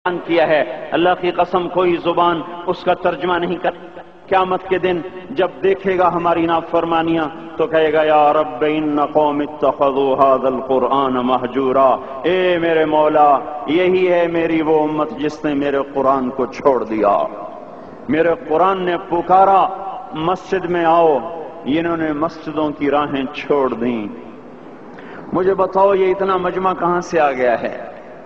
کیا ہے۔ اللہ کی قسم کوئی زبان اس کا ترجمہ نہیں کر۔ قیامت کے دن جب دیکھے گا ہماری نافرمانیاں تو کہے گا یا رب ان قوم اتخذوا هذا القرآن مہجورا، اے میرے مولا یہی ہے میری وہ امت جس نے میرے قرآن کو چھوڑ دیا۔ میرے قرآن نے پکارا مسجد میں آؤ، انہوں نے مسجدوں کی راہیں چھوڑ دیں۔ مجھے بتاؤ یہ اتنا مجمع کہاں سے آ گیا ہے؟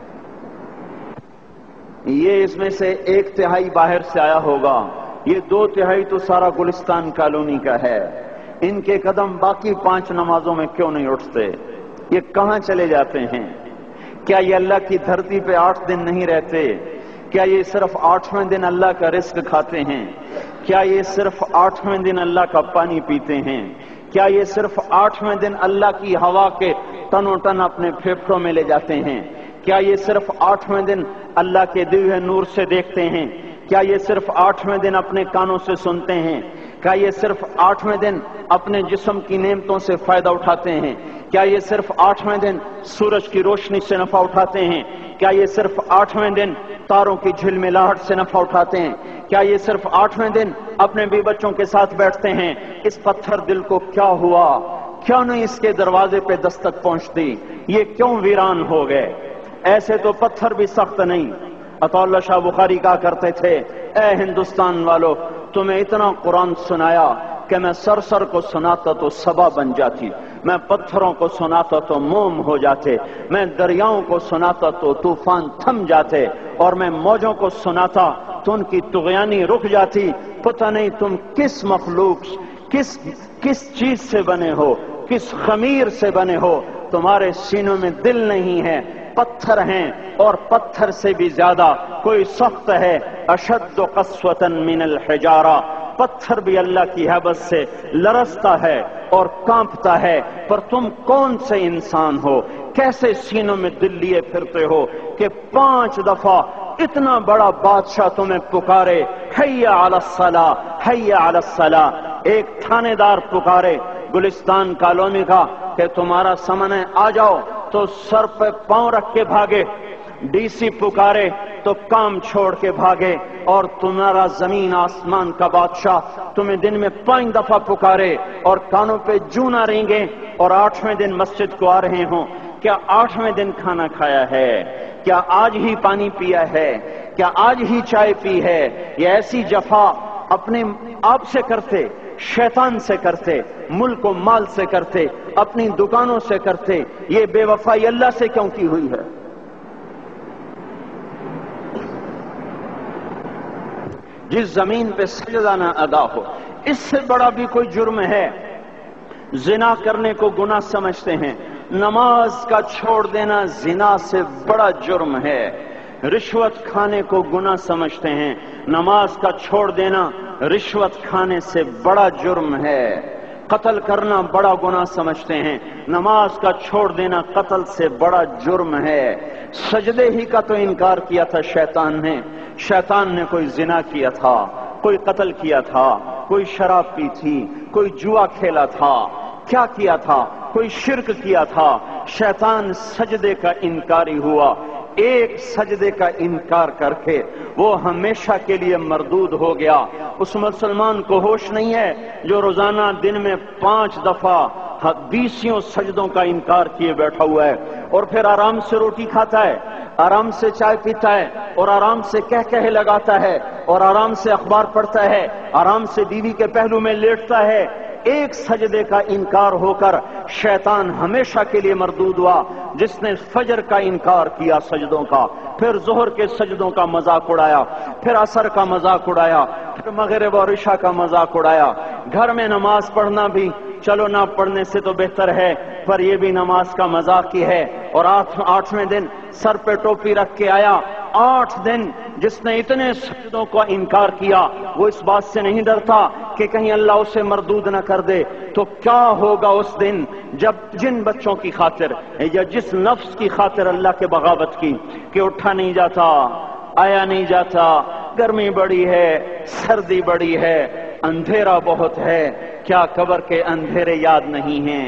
یہ اس میں سے 1/3 باہر سے آیا ہوگا، یہ 2/3 تو سارا گلستان کالونی کا ہے۔ ان کے قدم باقی 5 نمازوں میں کیوں نہیں اٹھتے؟ یہ کہاں چلے جاتے ہیں؟ کیا یہ اللہ کی دھرتی پہ 8 دن نہیں رہتے؟ کیا یہ صرف 8ویں دن اللہ کا رزق کھاتے ہیں؟ کیا یہ صرف 8ویں دن اللہ کا پانی پیتے ہیں؟ کیا یہ صرف 8ویں دن اللہ کی ہوا کے تنو تن اپنے پھیپھڑوں میں لے جاتے ہیں؟ کیا یہ صرف 8ویں دن اللہ کے دیے ہوئے نور سے دیکھتے ہیں؟ کیا یہ صرف 8ویں دن اپنے کانوں سے سنتے ہیں؟ کیا یہ صرف 8ویں دن اپنے جسم کی نعمتوں سے فائدہ اٹھاتے ہیں؟ کیا یہ صرف 8ویں دن سورج کی روشنی سے نفع اٹھاتے ہیں؟ کیا یہ صرف 8ویں دن تاروں کی جھلملاہٹ سے نفع اٹھاتے ہیں؟ کیا یہ صرف 8ویں دن اپنے بیوی بچوں کے ساتھ بیٹھتے ہیں؟ اس پتھر دل کو کیا ہوا؟ کیوں نہیں اس کے دروازے پہ دستک پہنچتی؟ یہ کیوں ویران ہو گئے؟ ایسے تو پتھر بھی سخت نہیں۔ عطا اللہ شاہ بخاری کہا کرتے تھے اے ہندوستان والو، تمہیں اتنا قرآن سنایا کہ میں سر کو سناتا تو صبا بن جاتی، میں پتھروں کو سناتا تو موم ہو جاتے، میں دریاؤں کو سناتا تو طوفان تھم جاتے، اور میں موجوں کو سناتا تو ان کی طغیانی رک جاتی۔ پتہ نہیں تم کس مخلوق کس چیز سے بنے ہو، کس خمیر سے بنے ہو، تمہارے سینوں میں دل نہیں ہے، پتھر ہیں، اور پتھر سے بھی زیادہ کوئی سخت ہے۔ اشد قسوة من الحجارہ، پتھر بھی اللہ کی ہیبت سے لرزتا ہے اور کانپتا ہے، پر تم کون سے انسان ہو، کیسے سینوں میں دل لیے پھرتے ہو کہ 5 دفعہ اتنا بڑا بادشاہ تمہیں پکارے حی علی الصلاۃ حی علی الصلاۃ۔ ایک تھانے دار پکارے گلستان کالونی کا کہ تمہارا سمن ہے آ جاؤ، تو سر پہ پاؤں رکھ کے بھاگے۔ ڈی سی پکارے تو کام چھوڑ کے بھاگے، اور تمہارا زمین آسمان کا بادشاہ تمہیں دن میں 5 دفعہ پکارے اور کانوں پہ جوں نہ رینگے، اور 8ویں دن مسجد کو آ رہے ہوں۔ کیا 8ویں دن کھانا کھایا ہے؟ کیا آج ہی پانی پیا ہے؟ کیا آج ہی چائے پی ہے؟ یہ ایسی جفا اپنے آپ سے کرتے، شیطان سے کرتے، ملک و مال سے کرتے، اپنی دکانوں سے کرتے، یہ بے وفائی اللہ سے کیوں کی ہوئی ہے؟ جس زمین پہ سجدہ نہ ادا ہو، اس سے بڑا بھی کوئی جرم ہے؟ زنا کرنے کو گناہ سمجھتے ہیں، نماز کا چھوڑ دینا زنا سے بڑا جرم ہے۔ رشوت کھانے کو گناہ سمجھتے ہیں، نماز کا چھوڑ دینا رشوت کھانے سے بڑا جرم ہے۔ قتل کرنا بڑا گناہ سمجھتے ہیں، نماز کا چھوڑ دینا قتل سے بڑا جرم ہے۔ سجدے ہی کا تو انکار کیا تھا شیطان نے کوئی زنا کیا تھا، کوئی قتل کیا تھا، کوئی شراب پی تھی، کوئی جوا کھیلا تھا، کیا کیا تھا؟ کوئی شرک کیا تھا۔ شیطان سجدے کا انکاری ہوا، ایک سجدے کا انکار کر کے وہ ہمیشہ کے لیے مردود ہو گیا۔ اس مسلمان کو ہوش نہیں ہے جو روزانہ دن میں 5 دفعہ 20 سجدوں کا انکار کیے بیٹھا ہوا ہے، اور پھر آرام سے روٹی کھاتا ہے، آرام سے چائے پیتا ہے، اور آرام سے کہے لگاتا ہے، اور آرام سے اخبار پڑھتا ہے، آرام سے بیوی کے پہلو میں لیٹتا ہے۔ ایک سجدے کا انکار ہو کر شیطان ہمیشہ کے لیے مردود ہوا۔ جس نے فجر کا انکار کیا سجدوں کا، پھر ظہر کے سجدوں کا مذاق اڑایا، پھر عصر کا مذاق اڑایا، پھر مغرب اور عشاء کا مذاق اڑایا۔ گھر میں نماز پڑھنا بھی چلو نہ پڑھنے سے تو بہتر ہے، پر یہ بھی نماز کا مذاق ہی ہے۔ اور 8ویں دن سر پہ ٹوپی رکھ کے آیا۔ 8 دن جس نے اتنے سجدوں کا انکار کیا، وہ اس بات سے نہیں ڈرتا کہ کہیں اللہ اسے مردود نہ کر دے، تو کیا ہوگا اس دن جب جن بچوں کی خاطر یا جس نفس کی خاطر اللہ کے بغاوت کی کہ اٹھا نہیں جاتا، آیا نہیں جاتا، گرمی بڑی ہے، سردی بڑی ہے، اندھیرا بہت ہے، کیا قبر کے اندھیرے یاد نہیں ہیں؟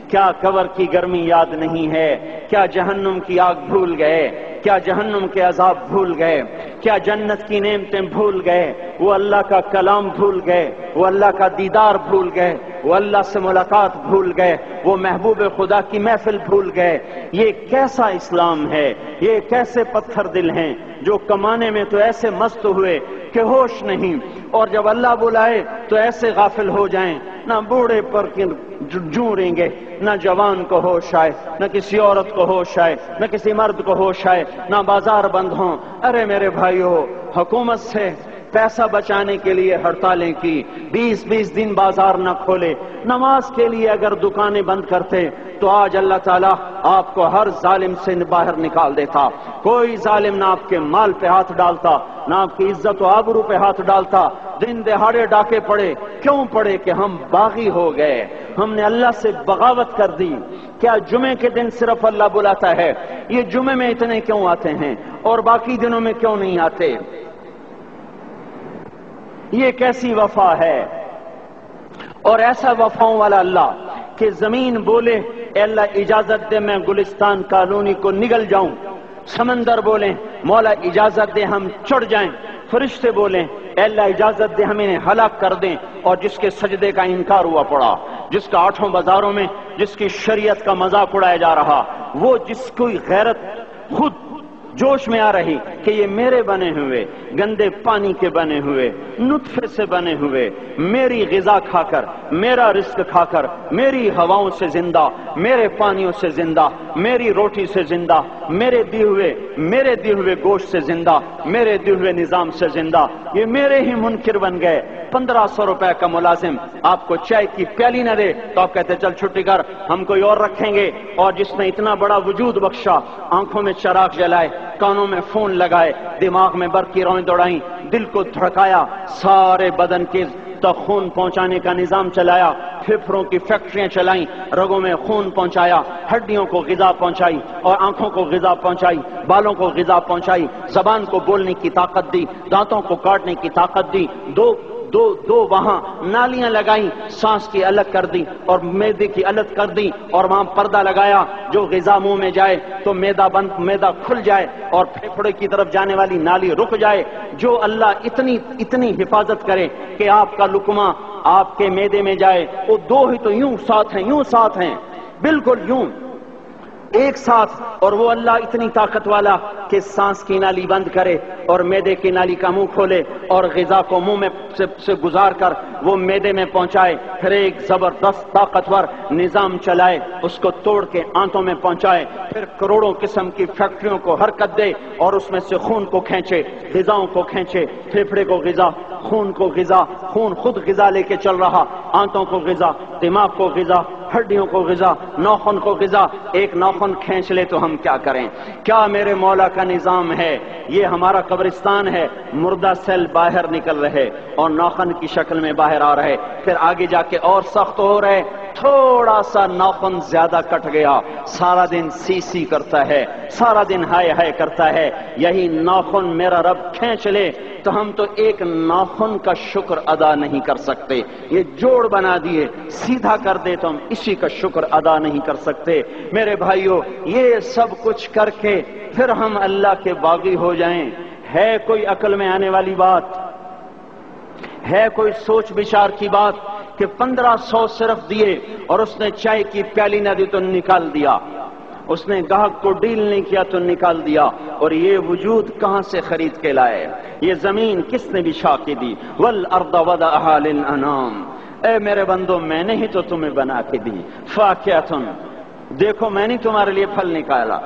کیا قبر کی گرمی یاد نہیں ہے؟ کیا جہنم کی آگ بھول گئے؟ کیا جہنم کے عذاب بھول گئے؟ کیا جنت کی نعمتیں بھول گئے؟ وہ اللہ کا کلام بھول گئے؟ وہ اللہ کا دیدار بھول گئے؟ وہ اللہ سے ملاقات بھول گئے؟ وہ محبوب خدا کی محفل بھول گئے؟ یہ کیسا اسلام ہے؟ یہ کیسے پتھر دل ہیں جو کمانے میں تو ایسے مست ہوئے کہ ہوش نہیں، اور جب اللہ بلائے تو ایسے غافل ہو جائیں، نہ بوڑھے پر جوں گے، نہ جوان کو ہوش آئے، نہ کسی عورت کو ہوش آئے، نہ کسی مرد کو ہوش آئے، نہ بازار بند ہوں۔ ارے میرے بھائیو، حکومت سے پیسہ بچانے کے لیے ہڑتالیں کی، 20 دن بازار نہ کھولے، نماز کے لیے اگر دکانیں بند کرتے تو آج اللہ تعالیٰ آپ کو ہر ظالم سے باہر نکال دیتا۔ کوئی ظالم نہ آپ کے مال پہ ہاتھ ڈالتا، نہ آپ کی عزت و آبرو پہ ہاتھ ڈالتا۔ دن دہاڑے ڈاکے پڑے، کیوں پڑے؟ کہ ہم باغی ہو گئے، ہم نے اللہ سے بغاوت کر دی۔ کیا جمعے کے دن صرف اللہ بلاتا ہے؟ یہ جمعے میں اتنے کیوں آتے ہیں اور باقی دنوں میں کیوں نہیں آتے؟ یہ کیسی وفا ہے؟ اور ایسا وفاؤں والا اللہ کہ زمین بولے اے اللہ اجازت دے میں گلستان کالونی کو نگل جاؤں، سمندر بولیں مولا اجازت دے ہم چڑھ جائیں، فرشتے بولیں اے اللہ اجازت دے ہم انہیں ہلاک کر دیں، اور جس کے سجدے کا انکار ہوا پڑا، جس کا آٹھوں بازاروں میں جس کی شریعت کا مذاق اڑایا جا رہا، وہ جس کوئی غیرت خود جوش میں آ رہی کہ یہ میرے بنے ہوئے گندے پانی کے بنے ہوئے نطفے سے بنے ہوئے میری غذا کھا کر، میرا رزق کھا کر، میری ہواؤں سے زندہ، میرے پانیوں سے زندہ، میری روٹی سے زندہ، میرے دی ہوئے گوشت سے زندہ، میرے دی ہوئے نظام سے زندہ، یہ میرے ہی منکر بن گئے۔ 1500 روپے کا ملازم آپ کو چائے کی پیالی نہ دے تو آپ کہتے چل چھٹی کر، ہم کوئی اور رکھیں گے۔ اور جس نے اتنا بڑا وجود بخشا، آنکھوں میں چراغ جلائے، کانوں میں فون لگائے، دماغ میں برقی روئیں دوڑائیں، دل کو دھڑکایا، سارے بدن کے تک خون پہنچانے کا نظام چلایا، پھیپھڑوں کی فیکٹریاں چلائیں، رگوں میں خون پہنچایا، ہڈیوں کو غذا پہنچائی اور آنکھوں کو غذا پہنچائی، بالوں کو غذا پہنچائی، زبان کو بولنے کی طاقت دی، دانتوں کو کاٹنے کی طاقت دی، دو وہاں نالیاں لگائیں، سانس کی الگ کر دی اور معدے کی الگ کر دی، اور وہاں پردہ لگایا، جو غذا منہ میں جائے تو معدہ کھل جائے اور پھیپھڑے کی طرف جانے والی نالی رک جائے۔ جو اللہ اتنی حفاظت کرے کہ آپ کا لقمہ آپ کے معدے میں جائے، وہ دو ہی تو یوں ساتھ ہیں بالکل یوں ایک ساتھ، اور وہ اللہ اتنی طاقت والا کہ سانس کی نالی بند کرے اور معدے کی نالی کا منہ کھولے اور غذا کو منہ میں سے گزار کر وہ معدے میں پہنچائے، پھر ایک زبردست طاقتور نظام چلائے، اس کو توڑ کے آنتوں میں پہنچائے، پھر کروڑوں قسم کی فیکٹریوں کو حرکت دے اور اس میں سے خون کو کھینچے، غذاؤں کو کھینچے، پھیپھڑے کو غذا، خون کو غذا، خون خود غذا لے کے چل رہا، آنتوں کو غذا، دماغ کو غذا، ہڈیوں کو غذا، ناخن کو غذا، ایک ناخن کھینچ لے تو ہم کیا کریں؟ کیا میرے مولا کا نظام ہے؟ یہ ہمارا قبرستان ہے، مردہ سیل باہر نکل رہے اور ناخن کی شکل میں باہر آ رہے، پھر آگے جا کے اور سخت ہو رہے، تھوڑا سا ناخن زیادہ کٹ گیا، سارا دن سی کرتا ہے، سارا دن ہائے کرتا ہے، یہی ناخن میرا رب کھینچ لے تو ہم تو ایک ناخن کا شکر ادا نہیں کر سکتے، یہ جوڑ بنا دیے، سیدھا کر دے تو ہم اسی کا شکر ادا نہیں کر سکتے۔ میرے بھائیو، یہ سب کچھ کر کے پھر ہم اللہ کے باغی ہو جائیں، ہے کوئی عقل میں آنے والی بات؟ ہے کوئی سوچ بچار کی بات کہ 1500 صرف دیے اور اس نے چائے کی پیالی نہ دی تو نکال دیا، اس نے گاہک کو ڈیل نہیں کیا تو نکال دیا، اور یہ وجود کہاں سے خرید کے لائے؟ یہ زمین کس نے بچھا کے دی؟ والارض وضعها للانام، اے میرے بندو میں نے ہی تو تمہیں بنا کے دی، فاکہۃ، دیکھو میں نے تمہارے لیے پھل نکالا،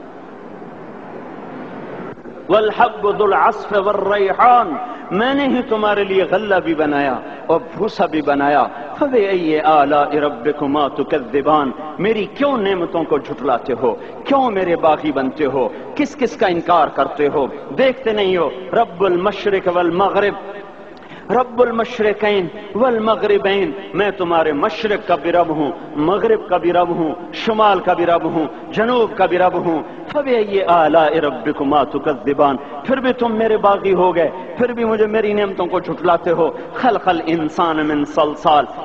والحب ذو العصف والریحان، میں نے ہی تمہارے لیے غلہ بھی بنایا اور بھوسا بھی بنایا، فبأي آلاء ربكما تكذبان، میری کیوں نعمتوں کو جھٹلاتے ہو؟ کیوں میرے باغی بنتے ہو؟ کس کس کا انکار کرتے ہو؟ دیکھتے نہیں ہو رب المشرق والمغرب، رب المشرقین والمغربین، میں تمہارے مشرق کا بھی رب ہوں، مغرب کا بھی رب ہوں، شمال کا بھی رب ہوں، جنوب کا بھی رب ہوں، فبأي آلاء ربكما تكذبان، پھر بھی تم میرے باغی ہو گئے، پھر بھی مجھے میری نعمتوں کو جھٹلاتے ہو۔ خلق الانسان من صلصال،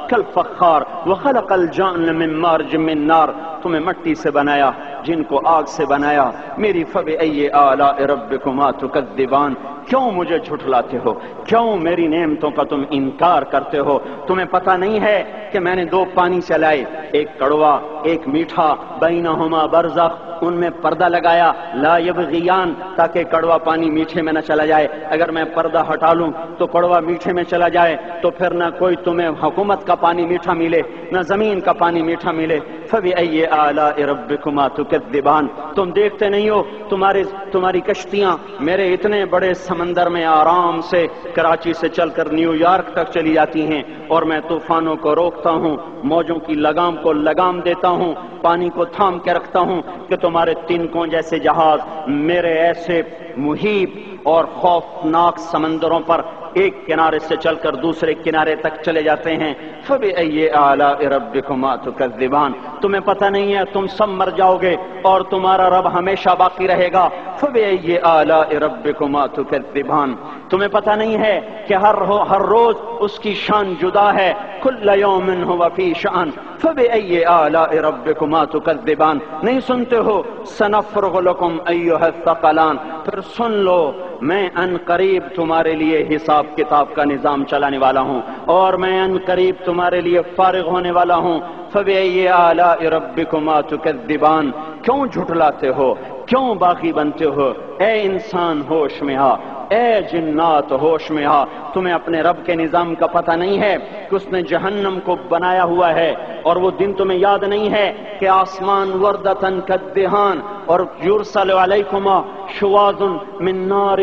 کل فخار وخلق الجان من مارج من نار، تمہیں مٹی سے بنایا، جن کو آگ سے بنایا۔ میری فبأي آلاء ربكما تكذبان، کیوں مجھے جھٹلاتے ہو؟ کیوں میری نعمتوں کا تم انکار کرتے ہو؟ تمہیں پتہ نہیں ہے کہ میں نے دو پانی چلائے، ایک کڑوا ایک میٹھا، بینہما برزخ، ان میں پردہ لگایا، لا یبغیان، تاکہ کڑوا پانی میٹھے میں نہ چلا جائے۔ اگر میں پردہ ہٹا لوں تو کڑوا میٹھے میں چلا جائے تو پھر نہ کوئی تمہیں حکومت کا پانی میٹھا ملے، نہ زمین کا پانی میٹھا ملے۔ فبأي آلاء ربكما تكذبان، تم دیکھتے نہیں ہو تمہاری کشتیاں میرے اتنے بڑے سمندر میں آرام سے کراچی سے چل کر نیو یارک تک چلی جاتی ہیں، اور میں طوفانوں کو روکتا ہوں، موجوں کی لگام کو لگام دیتا ہوں، پانی کو تھام کے رکھتا ہوں کہ تمہارے تنکوں جیسے جہاز میرے ایسے محیط اور خوفناک سمندروں پر ایک کنارے سے چل کر دوسرے کنارے تک چلے جاتے ہیں۔ فبأي آلاء ربكما تكذبان، تمہیں پتہ نہیں ہے تم سب مر جاؤ گے اور تمہارا رب ہمیشہ باقی رہے گا۔ فبأي آلاء ربكما تكذبان، تمہیں پتہ نہیں ہے کہ ہر روز اس کی شان جدا ہے، كل يوم هو في شأن۔ فبأي آلاء ربكما تكذبان، نہیں سنتے ہو؟ سنفرغ لكم أيها الثقلان، پھر سن لو میں ان قریب تمہارے لیے حساب کتاب کا نظام چلانے والا ہوں، اور میں ان قریب تمہارے لیے فارغ ہونے والا ہوں۔ فبأي آلاء ربكما تكذبان، کیوں جھٹلاتے ہو؟ کیوں باغی بنتے ہو؟ اے انسان ہوش میں آ، اے جنات ہوش میں آ، تمہیں اپنے رب کے نظام کا پتہ نہیں ہے کہ اس نے جہنم کو بنایا ہوا ہے، اور وہ دن تمہیں یاد نہیں ہے کہ آسمان وردتن کالدہان، اور یرسل علیکما شواظ من نار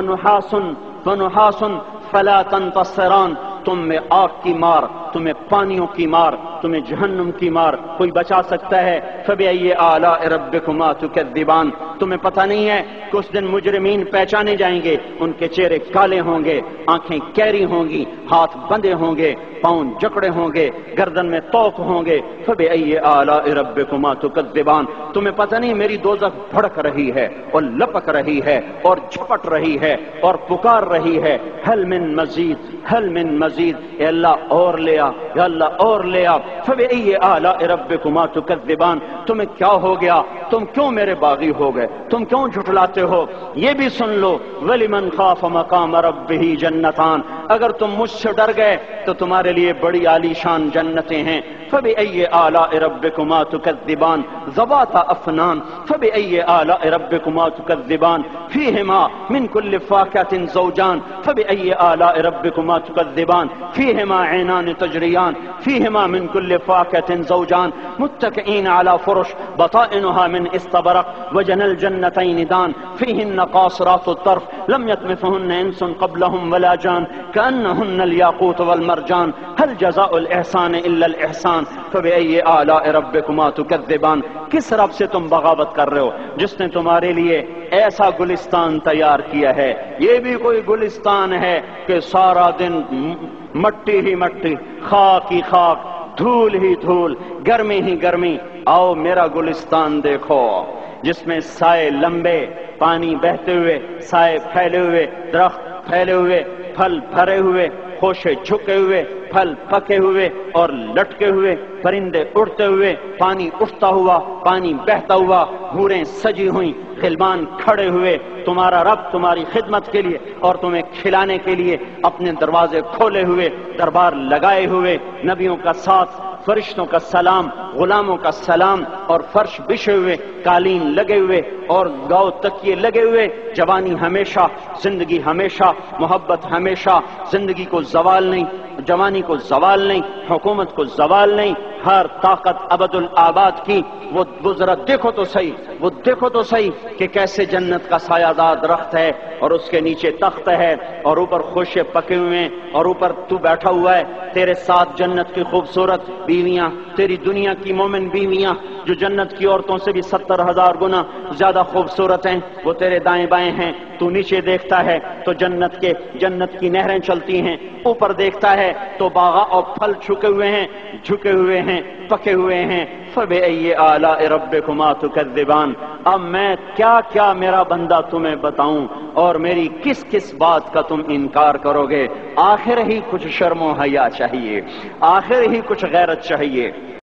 ونحاس فلا تنتصران، تم میں آگ کی مار، تمہیں پانیوں کی مار، تمہیں جہنم کی مار کوئی بچا سکتا ہے؟ فبأي آلاء ربكما تكذبان، تمہیں پتہ نہیں ہے کہ اس دن مجرمین پہچانے جائیں گے، ان کے چہرے کالے ہوں گے، آنکھیں کیری ہوں گی، ہاتھ بندھے ہوں گے، پاؤں جکڑے ہوں گے، گردن میں توق ہوں گے۔ فبأي آلاء ربكما تكذبان، تمہیں پتہ نہیں میری دوزخ بھڑک رہی ہے اور لپک رہی ہے اور جھپٹ رہی ہے اور پکار رہی ہے، هل من مزید، هل من مزید، اے اللہ اور لے آ، یا اللہ اور لے آ۔ فبأي آلاء ربكما تكذبان، تمہیں کیا ہو گیا؟ تم کیوں میرے باغی ہو گئے؟ تم کیوں جھٹلاتے ہو؟ یہ بھی سن لو، وَلِمَنْ خَافَ مَقَامَ رَبِّهِ جَنَّتَانِ، اگر تم مجھ سے ڈر گئے تو تمہارے لیے بڑی عالی شان جنتیں ہیں۔ فبأي آلاء ربكما تكذبان ذواتا أفنان، فبأي آلاء ربكما تكذبان فيهما من كل فاكهة زوجان، فبأي آلاء ربكما تكذبان فيهما عينان تجريان، فيهما من كل فاكهة زوجان متكئين على فرش بطائنها من استبرق وجنى الجنتين دان، فيهن قاصرات الطرف لم يطمثهن إنس قبلهم ولا جان، كأنهن الياقوت والمرجان، هل جزاء الإحسان إلا الإحسان۔ فبأي آلاء ربكما تكذبان، کس رب سے تم بغاوت کر رہے ہو جس نے تمہارے لیے ایسا گلستان تیار کیا ہے؟ یہ بھی کوئی گلستان ہے کہ سارا دن مٹی ہی مٹی، خاک ہی خاک، دھول ہی دھول، گرمی ہی گرمی۔ آؤ میرا گلستان دیکھو جس میں سائے لمبے، پانی بہتے ہوئے، سائے پھیلے ہوئے، درخت پھیلے ہوئے، پھل بھرے ہوئے، خوشے جھکے ہوئے، پھل پکے ہوئے اور لٹکے ہوئے، پرندے اڑتے ہوئے، پانی اٹھتا ہوا، پانی بہتا ہوا، حوریں سجی ہوئیں، غلمان کھڑے ہوئے، تمہارا رب تمہاری خدمت کے لیے اور تمہیں کھلانے کے لیے اپنے دروازے کھولے ہوئے، دربار لگائے ہوئے، نبیوں کا ساتھ، فرشتوں کا سلام، غلاموں کا سلام، اور فرش بچھے ہوئے، قالین لگے ہوئے اور گاؤ تکیے لگے ہوئے، جوانی ہمیشہ، زندگی ہمیشہ، محبت ہمیشہ، زندگی کو زوال نہیں، جوانی کو زوال نہیں، حکومت کو زوال نہیں، ہر طاقت ابد الآباد کی۔ وہ ذرا دیکھو تو صحیح، وہ دیکھو تو صحیح کہ کیسے جنت کا سایہ دار درخت ہے اور اس کے نیچے تخت ہے اور اوپر خوشے پکے ہوئے ہیں اور اوپر تو بیٹھا ہوا ہے، تیرے ساتھ جنت کی خوبصورت بیویاں، تیری دنیا کی مومن بیویاں جو جنت کی عورتوں سے بھی 70,000 گنا زیادہ خوبصورت ہیں، وہ تیرے دائیں بائیں ہیں۔ تو نیچے دیکھتا ہے تو جنت کی نہریں چلتی ہیں، اوپر دیکھتا ہے تو باغ اور پھل جھکے ہوئے ہیں، پکے ہوئے ہیں، فَبِأَيِّ آلَاءِ رَبِّكُمَا تُكَذِّبَانِ، اب میں کیا کیا میرا بندہ تمہیں بتاؤں اور میری کس کس بات کا تم انکار کرو گے؟ آخر ہی کچھ شرم و حیا چاہیے، آخر ہی کچھ غیرت چاہیے۔